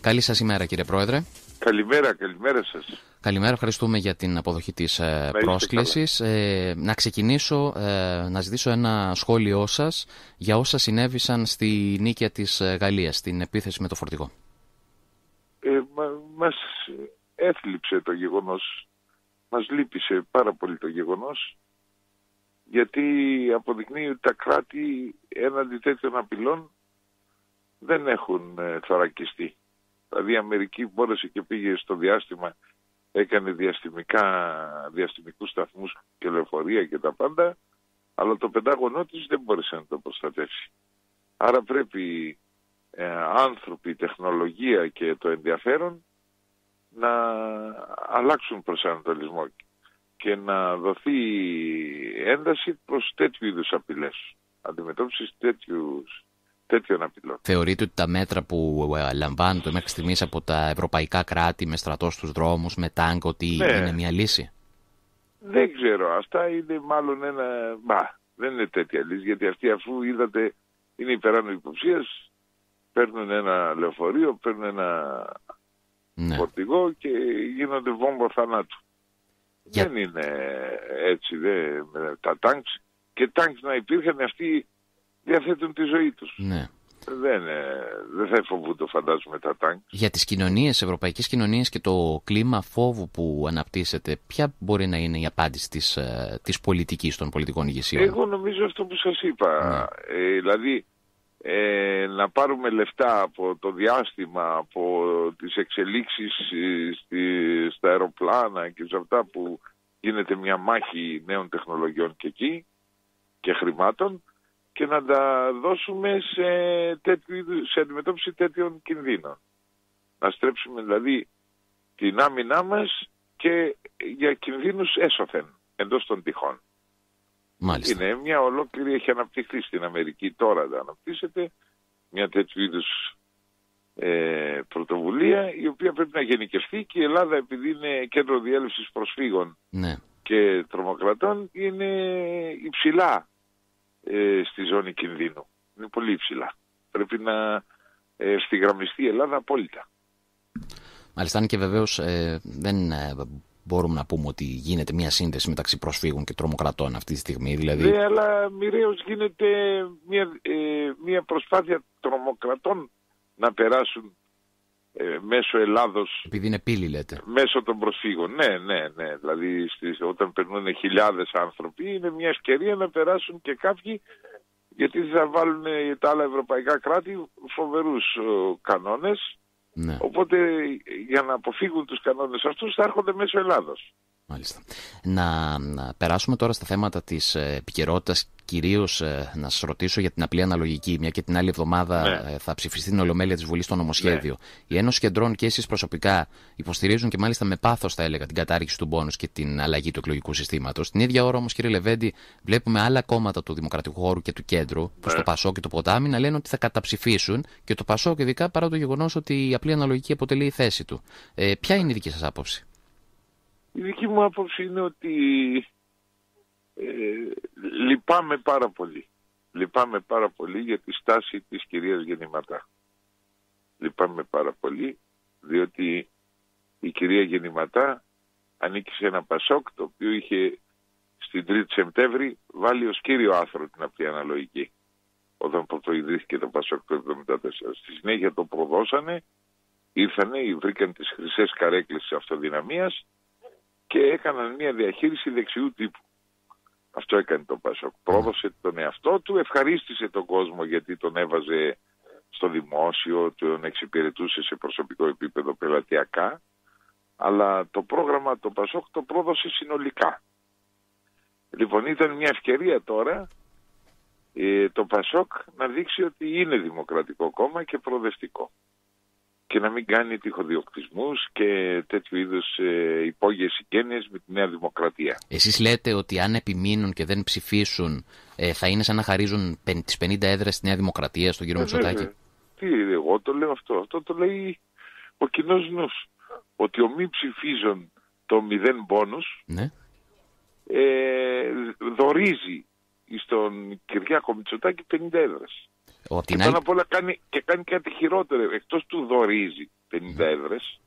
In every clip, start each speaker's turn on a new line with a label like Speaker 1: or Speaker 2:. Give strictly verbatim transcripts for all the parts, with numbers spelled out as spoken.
Speaker 1: Καλή σας ημέρα, κύριε Πρόεδρε.
Speaker 2: Καλημέρα, καλημέρα σας.
Speaker 1: Καλημέρα, ευχαριστούμε για την αποδοχή της ε, πρόσκλησης. Ε, να ξεκινήσω ε, να ζητήσω ένα σχόλιο σας για όσα συνέβησαν στη νίκαια της Γαλλίας, στην επίθεση με το φορτηγό.
Speaker 2: Ε, μα, μας έθλιψε το γεγονός, μας λύπησε πάρα πολύ το γεγονός, γιατί αποδεικνύει ότι τα κράτη έναντι τέτοιων απειλών δεν έχουν ε, θωρακιστεί. Δηλαδή η Αμερική μπόρεσε και πήγε στο διάστημα, έκανε διαστημικά, διαστημικούς σταθμούς και λεωφορεία και τα πάντα, αλλά το Πεντάγωνό της δεν μπόρεσε να το προστατεύσει. Άρα πρέπει ε, άνθρωποι, τεχνολογία και το ενδιαφέρον να αλλάξουν προσανατολισμό και να δοθεί ένταση προς τέτοιου είδους απειλές, αντιμετώπισης τέτοιους τέτοιων απειλών.
Speaker 1: Θεωρείτε ότι τα μέτρα που λαμβάνονται μέχρι στιγμής από τα ευρωπαϊκά κράτη με στρατό στους δρόμους, με τάγκ, ότι ναι, είναι μια λύση?
Speaker 2: Δεν ξέρω. Αυτά είναι μάλλον ένα... Μα, δεν είναι τέτοια λύση, γιατί αυτοί, αφού είδατε, είναι υπεράνω υποψίας, παίρνουν ένα λεωφορείο, παίρνουν ένα ναι. φορτηγό και γίνονται βόμβο θανάτου. Για... Δεν είναι έτσι, δεν, με τα τάγκς. Και τάγκς να υπήρχαν, αυτοί διαθέτουν τη ζωή τους.
Speaker 1: Ναι.
Speaker 2: Δεν, δεν θα φοβούνται, φαντάζομαι, τα τάγκ.
Speaker 1: Για τις κοινωνίες, ευρωπαϊκές κοινωνίες και το κλίμα φόβου που αναπτύσσεται, ποια μπορεί να είναι η απάντηση της, της πολιτικής, των πολιτικών ηγεσιών?
Speaker 2: Εγώ νομίζω αυτό που σας είπα. Ναι. Ε, δηλαδή, ε, να πάρουμε λεφτά από το διάστημα, από τις εξελίξεις στη, στα αεροπλάνα και σε αυτά που γίνεται μια μάχη νέων τεχνολογιών και εκεί και χρημάτων, και να τα δώσουμε σε, τέτοιου, σε αντιμετώπιση τέτοιων κινδύνων. Να στρέψουμε δηλαδή την άμυνά μας και για κινδύνους έσωθεν εντός των τυχών.
Speaker 1: Μάλιστα.
Speaker 2: Είναι μια ολόκληρη, έχει αναπτυχθεί στην Αμερική, τώρα θα αναπτύσσεται μια τέτοιου είδους ε, πρωτοβουλία, η οποία πρέπει να γενικευθεί, και η Ελλάδα, επειδή είναι κέντρο διέλευσης προσφύγων ναι. και τρομοκρατών, είναι υψηλά στη ζώνη κινδύνου. Είναι πολύ υψηλά. Πρέπει να ευθυγραμμιστεί η Ελλάδα απόλυτα.
Speaker 1: Μάλιστα, αν και βεβαίως ε, δεν ε, μπορούμε να πούμε ότι γίνεται μια σύνδεση μεταξύ προσφύγων και τρομοκρατών αυτή τη στιγμή. Δηλαδή...
Speaker 2: Ναι, αλλά μοιραίως γίνεται μια, ε, μια προσπάθεια τρομοκρατών να περάσουν ε, μέσω Ελλάδος.
Speaker 1: Επειδή είναι πύλη, λέτε.
Speaker 2: Μέσω των προσφύγων. Ναι, ναι, ναι. Δηλαδή στις, όταν περνούν χιλιάδες άνθρωποι, είναι μια ευκαιρία να περάσουν και κάποιοι, γιατί θα βάλουν τα άλλα ευρωπαϊκά κράτη φοβερούς ο, κανόνες. Ναι. Οπότε για να αποφύγουν τους κανόνες αυτούς θα έρχονται μέσω Ελλάδος.
Speaker 1: Μάλιστα. Να, να περάσουμε τώρα στα θέματα της επικαιρότητας. Κυρίως ε, να σας ρωτήσω για την απλή αναλογική, μια και την άλλη εβδομάδα ναι. ε, θα ψηφιστεί την Ολομέλεια της Βουλής στο νομοσχέδιο. Ναι. Η Ένωση Κεντρών και εσείς προσωπικά υποστηρίζουν, και μάλιστα με πάθος θα έλεγα, την κατάργηση του μπόνους και την αλλαγή του εκλογικού συστήματος. Την ίδια ώρα όμως, κύριε Λεβέντη, βλέπουμε άλλα κόμματα του Δημοκρατικού Χώρου και του Κέντρου, ναι. προς το Πασόκ και το Ποτάμι, να λένε ότι θα καταψηφίσουν, και το Πασόκ ειδικά, παρά το γεγονός ότι η απλή αναλογική αποτελεί η θέση του. Ε, ποια είναι η δική σας άποψη?
Speaker 2: Η δική μου άποψη είναι ότι ε, λυπάμαι πάρα πολύ. Λυπάμαι πάρα πολύ για τη στάση της κυρίας Γεννηματά. Λυπάμαι πάρα πολύ, διότι η κυρία Γεννηματά ανήκει σε ένα Πασόκ το οποίο είχε στην τρίτη Σεπτέμβρη βάλει ως κύριο άθρο την απλή αναλογική, όταν πρωτοειδρύθηκε το Πασόκ το εβδομήντα τέσσερα. Στη συνέχεια το προδώσανε, ήρθανε, βρήκαν τις χρυσές καρέκλες της αυτοδυναμίας και έκαναν μια διαχείριση δεξιού τύπου. Αυτό έκανε το Πασόκ. Πρόδωσε τον εαυτό του, ευχαρίστησε τον κόσμο γιατί τον έβαζε στο δημόσιο, τον εξυπηρετούσε σε προσωπικό επίπεδο πελατειακά, αλλά το πρόγραμμα το Πασόκ το πρόδωσε συνολικά. Λοιπόν, ήταν μια ευκαιρία τώρα ε, το Πασόκ να δείξει ότι είναι δημοκρατικό κόμμα και προοδευτικό, και να μην κάνει τυχοδιοκτισμούς και τέτοιου είδους ε, υπόγειες συγγένειες με τη Νέα Δημοκρατία.
Speaker 1: Εσείς λέτε ότι αν επιμείνουν και δεν ψηφίσουν ε, θα είναι σαν να χαρίζουν τις πενήντα έδρες στη Νέα Δημοκρατία, στον κύριο ε, Μητσοτάκη?
Speaker 2: Τι, εγώ το λέω αυτό. Αυτό το λέει ο κοινός νους. Ότι ο μη ψηφίζων το μηδέν πόνους ναι. ε, δωρίζει στον Κυριάκο Μητσοτάκη πενήντα έδρες. Και πάνω απ' όλα κάνει, και κάνει κάτι χειρότερο. Εκτός του δωρίζει, πενήντα έδρες,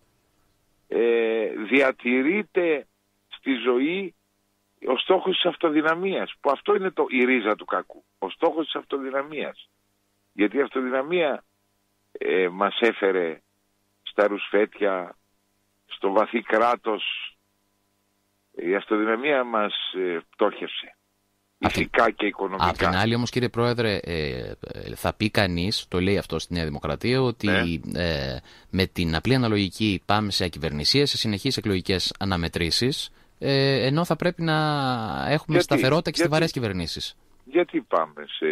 Speaker 2: ε, διατηρείται στη ζωή ο στόχος της αυτοδυναμίας, που αυτό είναι το, η ρίζα του κακού. Ο στόχος της αυτοδυναμίας. Γιατί η αυτοδυναμία ε, μας έφερε στα ρουσφέτια, στο βαθύ κράτος. Η αυτοδυναμία μας ε, πτώχευσε. Ηθικά και οικονομικά.
Speaker 1: Απ' την άλλη όμως, κύριε Πρόεδρε, ε, θα πει κανείς, το λέει αυτό στη Νέα Δημοκρατία, ότι ναι. ε, με την απλή αναλογική πάμε σε ακυβερνησίες, σε συνεχείς εκλογικές αναμετρήσεις, ε, ενώ θα πρέπει να έχουμε γιατί, σταθερότητα και γιατί, στιβαρές κυβερνήσεις. Γιατί
Speaker 2: πάμε σε...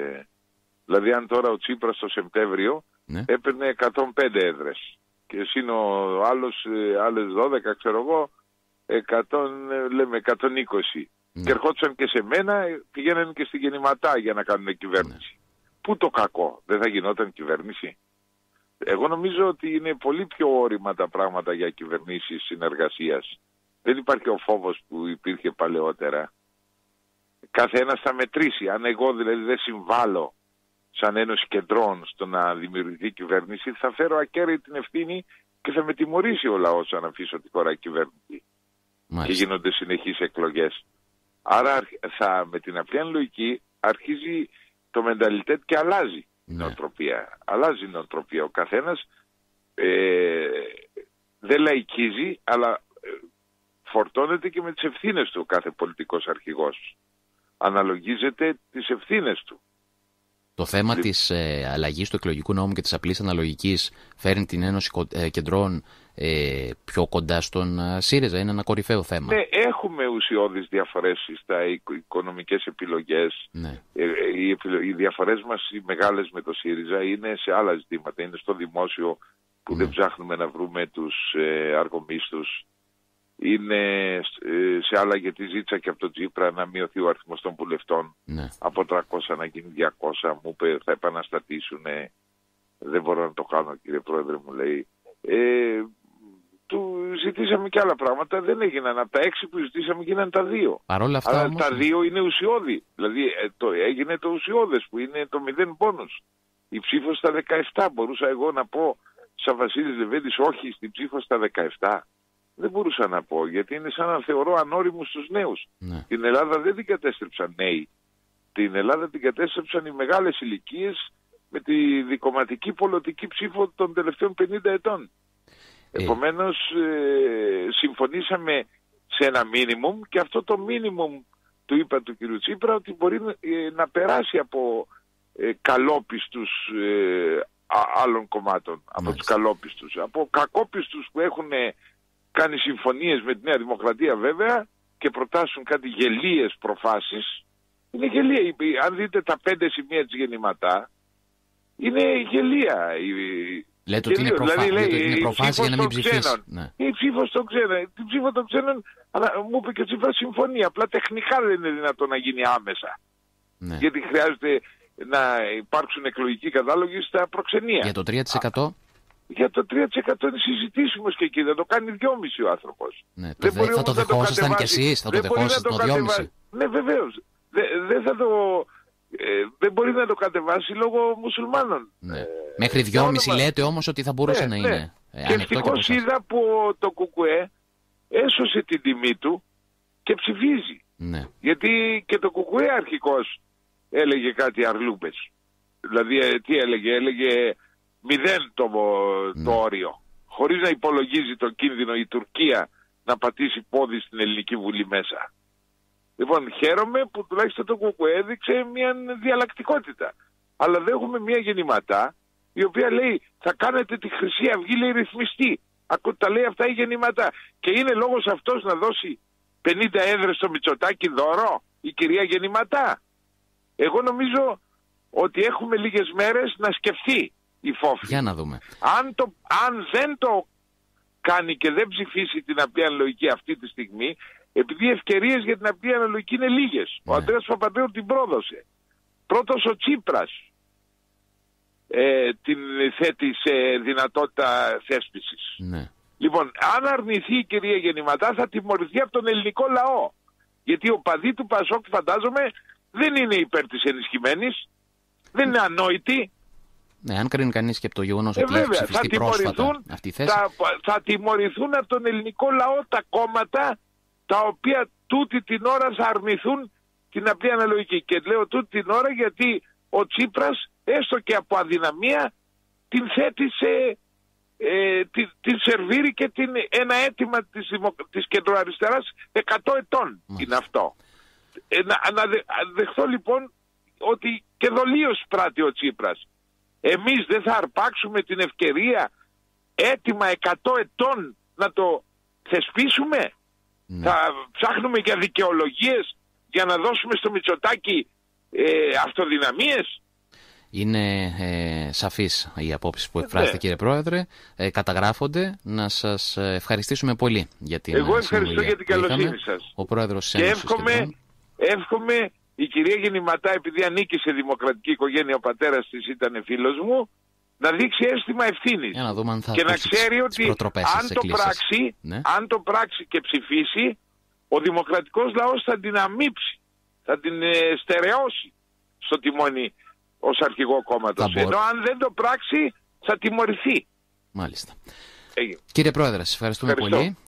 Speaker 2: Δηλαδή αν τώρα ο Τσίπρας το Σεπτέμβριο ναι. έπαιρνε εκατόν πέντε έδρες και εσύ ο άλλος, άλλες δώδεκα, ξέρω εγώ, εκατό, λέμε εκατόν είκοσι. Ναι. Και ερχόντουσαν και σε μένα, πηγαίνανε και στη Γεννηματά για να κάνουν κυβέρνηση. Ναι. Πού το κακό, δεν θα γινόταν κυβέρνηση? Εγώ νομίζω ότι είναι πολύ πιο όρημα τα πράγματα για κυβερνήσεις συνεργασίας. Δεν υπάρχει ο φόβος που υπήρχε παλαιότερα. Κάθε ένας θα μετρήσει. Αν εγώ δηλαδή δεν συμβάλλω σαν Ένωση Κεντρών στο να δημιουργηθεί κυβέρνηση, θα φέρω ακέραιη την ευθύνη και θα με τιμωρήσει ο λαός αν αφήσω τη χώρα κυβέρνηση. Και γίνονται συνεχείς εκλογές. Άρα θα, με την απλή λογική αρχίζει το μενταλιτέτ και αλλάζει η ναι. νοοτροπία. Αλλάζει η νοοτροπία. Ο καθένας ε, δεν λαϊκίζει, αλλά ε, φορτώνεται και με τις ευθύνες του ο κάθε πολιτικός αρχηγός. Αναλογίζεται τις ευθύνες του.
Speaker 1: Το θέμα της ε, αλλαγής του εκλογικού νόμου και της απλής αναλογικής φέρνει την Ένωση ε, Κεντρών ε, πιο κοντά στον ε, ΣΥΡΙΖΑ. Είναι ένα κορυφαίο θέμα.
Speaker 2: Ναι, έχουμε ουσιώδεις διαφορές στα οικονομικές επιλογές. Ναι. Ε, οι, οι διαφορές μας οι μεγάλες με το ΣΥΡΙΖΑ είναι σε άλλα ζητήματα. Είναι στο δημόσιο που ναι. δεν ψάχνουμε να βρούμε τους ε, αργομίσθους. Είναι σε άλλα, γιατί ζήτησα και από τον Τσίπρα να μειωθεί ο αριθμός των βουλευτών ναι. από τριακόσια να γίνει διακόσια. Μου είπε θα επαναστατήσουν. Δεν μπορώ να το κάνω, κύριε Πρόεδρε, μου λέει. Ε, του ζητήσαμε και άλλα πράγματα, δεν έγιναν. Από τα έξι που ζητήσαμε γίναν τα δύο.
Speaker 1: Παρόλα αυτά,
Speaker 2: αλλά
Speaker 1: όμως...
Speaker 2: τα δύο είναι ουσιώδη. Δηλαδή ε, το, έγινε το ουσιώδες που είναι το μηδέν πόνους. Η ψήφος στα δεκαεπτά. Μπορούσα εγώ να πω σαν Βασίλης Λεβέντης όχι στην ψήφο στα δεκαεπτά. Δεν μπορούσα να πω, γιατί είναι σαν να θεωρώ ανώριμους τους νέους. Ναι. Την Ελλάδα δεν την κατέστρεψαν νέοι. Την Ελλάδα την κατέστρεψαν οι μεγάλες ηλικίες με τη δικομματική πολιτική ψήφο των τελευταίων πενήντα ετών. Ε. Επομένως, ε, συμφωνήσαμε σε ένα μίνιμουμ και αυτό το μίνιμουμ του είπα του κ. Τσίπρα ότι μπορεί ε, να περάσει από ε, καλόπιστους ε, άλλων κομμάτων, από Μάλιστα. τους καλόπιστους, από κακόπιστους που έχουν κάνει συμφωνίες με τη Νέα Δημοκρατία βέβαια και προτάσουν κάτι γελίες προφάσεις. Είναι γελία. Αν δείτε τα πέντε σημεία της Γεννηματά, είναι γελία.
Speaker 1: Λέτε ότι είναι, προφα... δηλαδή, λέει, είναι προφάση για να μην ψηφίσει. Ναι.
Speaker 2: Η ψήφος των ξένων. Την ψήφο των ξένων, αλλά μου είπε και ο Τσίπρας συμφωνία. Απλά τεχνικά δεν είναι δυνατόν να γίνει άμεσα. Ναι. Γιατί χρειάζεται να υπάρξουν εκλογικοί κατάλογοι στα προξενία.
Speaker 1: Για το τρία τοις εκατό. Α,
Speaker 2: για το τρία τοις εκατό είναι συζητήσιμος και εκεί, δεν το κάνει δυόμισι ο άνθρωπος.
Speaker 1: Ναι, το δεν δε, θα το δεχόσασταν κι εσείς, θα το δεχόσασταν το δυόμισι.
Speaker 2: Ναι, βεβαίως. Δεν δε θα το... Ε, δεν μπορεί να το κατεβάσει λόγω μουσουλμάνων.
Speaker 1: Ναι. Ε, Μέχρι δυόμισι λέτε όμως ότι θα μπορούσε ναι, να είναι. Ναι. Ε,
Speaker 2: και ευτυχώς είδα που το ΚΚΕ έσωσε την τιμή του και ψηφίζει. Ναι. Γιατί και το ΚΚΕ αρχικώς έλεγε κάτι αρλούπες. Δηλαδή ε, τι έλεγε, έλεγε μηδέν το, ναι. το όριο. Χωρίς να υπολογίζει τον κίνδυνο η Τουρκία να πατήσει πόδι στην Ελληνική Βουλή μέσα. Λοιπόν, χαίρομαι που τουλάχιστον το ΚΚΕ έδειξε μια διαλλακτικότητα. Αλλά δεν έχουμε μια Γεννηματά η οποία λέει θα κάνετε τη Χρυσή Αυγή, λέει, ρυθμιστή. Ακούτε, τα λέει αυτά η Γεννηματά. Και είναι λόγος αυτός να δώσει πενήντα έδρες στο Μητσοτάκη δώρο η κυρία Γεννηματά. Εγώ νομίζω ότι έχουμε λίγες μέρες να σκεφτεί η Φόφη.
Speaker 1: Για να δούμε.
Speaker 2: Αν, το, αν δεν το κάνει και δεν ψηφίσει την απλή αναλογική αυτή τη στιγμή, επειδή οι ευκαιρίες για την απλή αναλογική είναι λίγες. Ναι. Ο Ανδρέας Παπανδρέου την πρόδωσε. Πρώτος ο Τσίπρας ε, την θέτει σε δυνατότητα θέσπισης. Ναι. Λοιπόν, αν αρνηθεί η κυρία Γεννηματά θα τιμωρηθεί από τον ελληνικό λαό. Γιατί ο παδί του Πασόκ, φαντάζομαι, δεν είναι υπέρ της ενισχυμένης, δεν είναι ανόητοι.
Speaker 1: Ναι, αν κρίνει κανείς και από το γεγονός
Speaker 2: ε,
Speaker 1: ότι
Speaker 2: βέβαια,
Speaker 1: έχει ψηφιστεί πρόσφατα αυτή η θέση.
Speaker 2: Θα, θα τιμωρηθούν από τον ελληνικό λαό τα κόμματα τα οποία τούτη την ώρα θα αρνηθούν την απλή αναλογική. Και λέω τούτη την ώρα γιατί ο Τσίπρας, έστω και από αδυναμία, την θέτει σε... Ε, την, την σερβίρει και την, ένα αίτημα της, δημο, της κεντροαριστεράς εκατό ετών. Μάλιστα. Είναι αυτό. Ε, να, να δε, δεχθώ λοιπόν ότι και δολίως πράττει ο Τσίπρας. Εμείς δεν θα αρπάξουμε την ευκαιρία αίτημα εκατό ετών να το θεσπίσουμε. Ναι. Θα ψάχνουμε για δικαιολογίες για να δώσουμε στο Μητσοτάκη ε, αυτοδυναμίες.
Speaker 1: Είναι ε, σαφής η απόψη που εκφράζετε, ναι, κύριε Πρόεδρε. Ε, καταγράφονται. Να σας ευχαριστήσουμε πολύ για την
Speaker 2: Εγώ ευχαριστώ για την καλοσύνη σας.
Speaker 1: Ο Πρόεδρος
Speaker 2: και εύχομαι, εύχομαι η κυρία Γεννηματά, επειδή ανήκει σε δημοκρατική οικογένεια, ο πατέρας της ήταν φίλος μου, να δείξει αίσθημα ευθύνης.
Speaker 1: Να δούμε αν θα
Speaker 2: και να ξέρει ότι αν το, πράξει, ναι. αν το πράξει και ψηφίσει, ο δημοκρατικός λαός θα την αμύψει, θα την ε, στερεώσει στο τιμόνι ως αρχηγό κόμματος. Ενώ αν δεν το πράξει θα τιμωρηθεί.
Speaker 1: Μάλιστα. Έγινε. Κύριε Πρόεδρε, σας ευχαριστούμε
Speaker 2: Ευχαριστώ.
Speaker 1: πολύ.